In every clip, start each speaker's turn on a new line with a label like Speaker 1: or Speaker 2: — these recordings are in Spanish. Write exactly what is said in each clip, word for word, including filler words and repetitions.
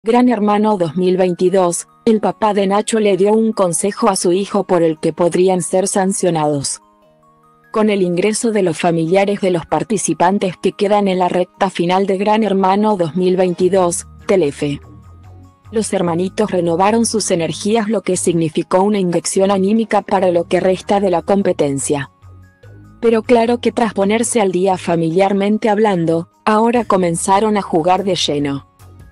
Speaker 1: Gran Hermano dos mil veintidós, el papá de Nacho le dio un consejo a su hijo por el que podrían ser sancionados. Con el ingreso de los familiares de los participantes que quedan en la recta final de Gran Hermano dos mil veintidós, Telefe. Los hermanitos renovaron sus energías, lo que significó una inyección anímica para lo que resta de la competencia. Pero claro que tras ponerse al día familiarmente hablando, ahora comenzaron a jugar de lleno.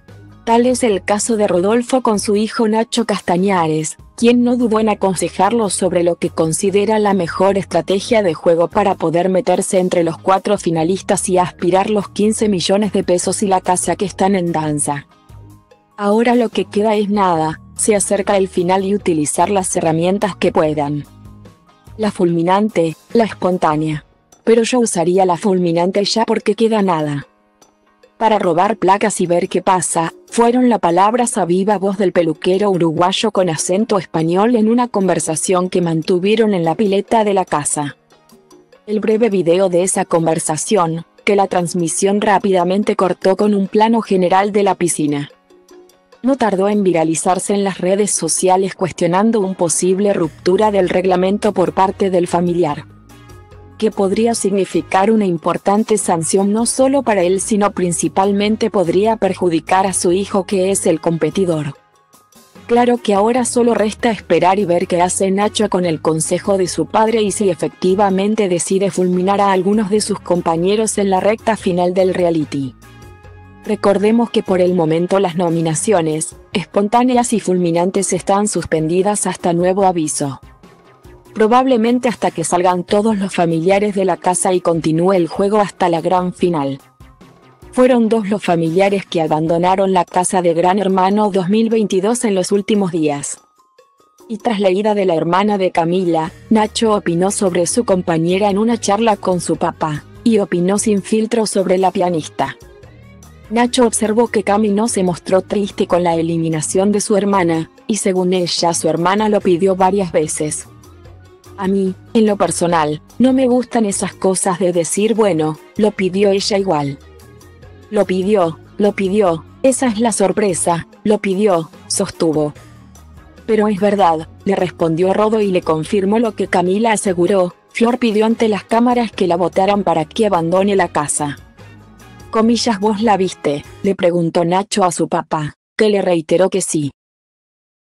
Speaker 1: Tal es el caso de Rodolfo con su hijo Nacho Castañares, quien no dudó en aconsejarlo sobre lo que considera la mejor estrategia de juego para poder meterse entre los cuatro finalistas y aspirar los quince millones de pesos y la casa que están en danza. Ahora lo que queda es nada, se acerca el final y utilizar las herramientas que puedan. La fulminante, la espontánea. Pero yo usaría la fulminante ya porque queda nada. Para robar placas y ver qué pasa, fueron las palabras a viva voz del peluquero uruguayo con acento español en una conversación que mantuvieron en la pileta de la casa. El breve video de esa conversación, que la transmisión rápidamente cortó con un plano general de la piscina. No tardó en viralizarse en las redes sociales cuestionando una posible ruptura del reglamento por parte del familiar, que podría significar una importante sanción no solo para él sino principalmente podría perjudicar a su hijo que es el competidor. Claro que ahora solo resta esperar y ver qué hace Nacho con el consejo de su padre y si efectivamente decide fulminar a algunos de sus compañeros en la recta final del reality. Recordemos que por el momento las nominaciones, espontáneas y fulminantes están suspendidas hasta nuevo aviso. Probablemente hasta que salgan todos los familiares de la casa y continúe el juego hasta la gran final. Fueron dos los familiares que abandonaron la casa de Gran Hermano dos mil veintidós en los últimos días. Y tras la ida de la hermana de Camila, Nacho opinó sobre su compañera en una charla con su papá, y opinó sin filtro sobre la pianista. Nacho observó que Cami no se mostró triste con la eliminación de su hermana, y según ella su hermana lo pidió varias veces. A mí, en lo personal, no me gustan esas cosas de decir bueno, lo pidió ella igual. Lo pidió, lo pidió, esa es la sorpresa, lo pidió, sostuvo. Pero es verdad, le respondió Rodo y le confirmó lo que Camila aseguró, Flor pidió ante las cámaras que la votaran para que abandone la casa. Comillas, ¿vos la viste?, le preguntó Nacho a su papá, que le reiteró que sí.